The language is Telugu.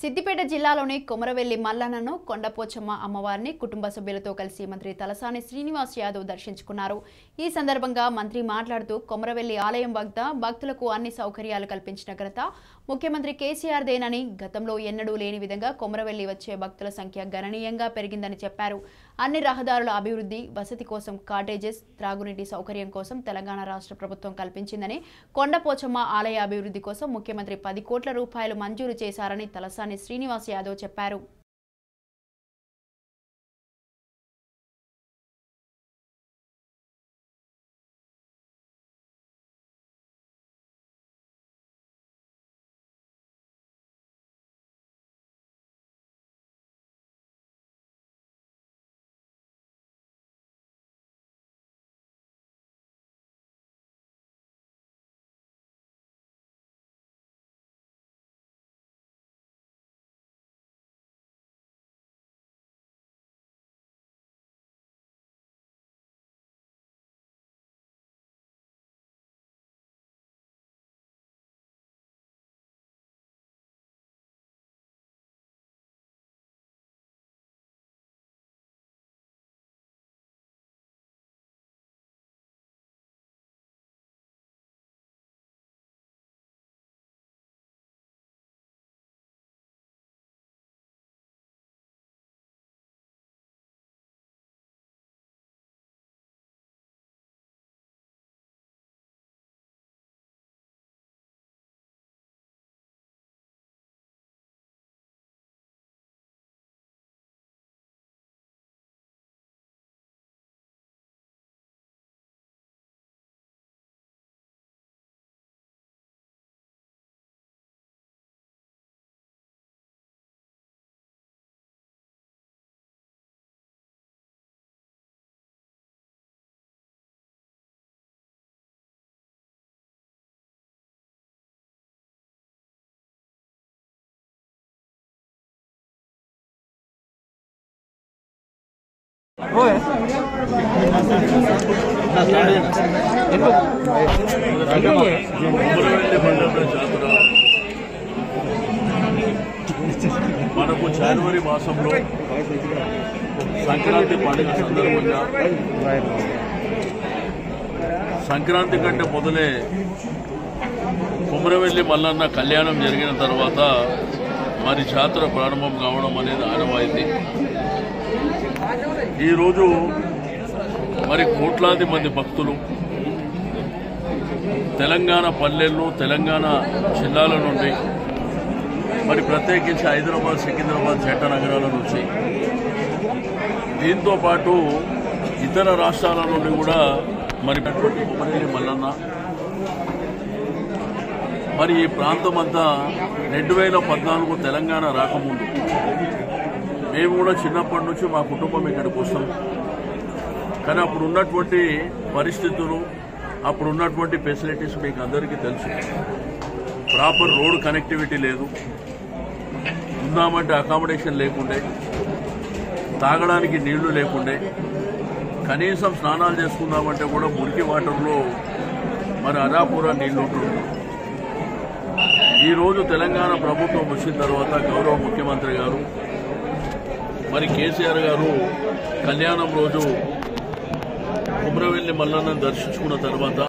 సిద్దిపేట జిల్లాలోని కొమరవెల్లి మల్లన్నను కొండపోచమ్మ అమ్మవారిని కుటుంబ సభ్యులతో కలిసి మంత్రి తలసాని శ్రీనివాస్ యాదవ్ దర్శించుకున్నారు। ఈ సందర్భంగా మంత్రి మాట్లాడుతూ కొమరవెల్లి ఆలయం వద్ద భక్తులకు అన్ని సౌకర్యాలు కల్పించిన ఘనత ముఖ్యమంత్రి కేసీఆర్ దేనని, గతంలో ఎన్నడూ లేని విధంగా కొమరవెల్లి వచ్చే భక్తుల సంఖ్య గణనీయంగా పెరిగిందని చెప్పారు। అన్ని రహదారుల అభివృద్ధి, వసతి కోసం కాటేజెస్, త్రాగునీటి సౌకర్యం కోసం తెలంగాణ రాష్ట్ర ప్రభుత్వం కల్పించిందని, కొండపోచమ్మ ఆలయ అభివృద్ధి కోసం ముఖ్యమంత్రి 10 కోట్ల రూపాయలు మంజూరు చేశారని తలసాని శ్రీనివాస్ యాదవ్ చెప్పారు। మనకు జనవరి మాసంలో సంక్రాంతి పండుగ సందర్భంగా సంక్రాంతి కంటే మొదలే కొమరవెల్లి మల్లన్న కళ్యాణం జరిగిన తర్వాత మరి జాతర ప్రారంభం కావడం అనేది ఆనవాయితీ। ఈరోజు మరి కోట్లాది మంది భక్తులు తెలంగాణ పల్లెల్లో, తెలంగాణ జిల్లాల నుండి, మరి ప్రత్యేకించి హైదరాబాద్, సికింద్రాబాద్, జంట నగరాల నుంచి, దీంతో పాటు ఇతర రాష్ట్రాల నుండి కూడా మరి కొమరవెల్లి మల్లన్న మరి ఈ ప్రాంతం అంతా 2014 తెలంగాణ రాకముందు మేము కూడా చిన్నప్పటి నుంచి మా కుటుంబం ఇక్కడికి వస్తాం। కానీ అప్పుడు ఉన్నటువంటి పరిస్థితులు, అప్పుడు ఉన్నటువంటి ఫెసిలిటీస్ మీకు అందరికీ తెలుసు। ప్రాపర్ రోడ్ కనెక్టివిటీ లేదు, ఉందామంటే అకామిడేషన్ లేకుండే, తాగడానికి నీళ్లు లేకుండే, కనీసం స్నానాలు చేసుకుందామంటే కూడా మురికి వాటర్లో మరి అరాపురా నీళ్లు ఉంటుండే। ఈరోజు తెలంగాణ ప్రభుత్వం వచ్చిన తర్వాత గౌరవ ముఖ్యమంత్రి గారు మరి కేసీఆర్ గారు కళ్యాణం రోజు కొమరవెల్లి మల్లన్నను దర్శించుకున్న తర్వాత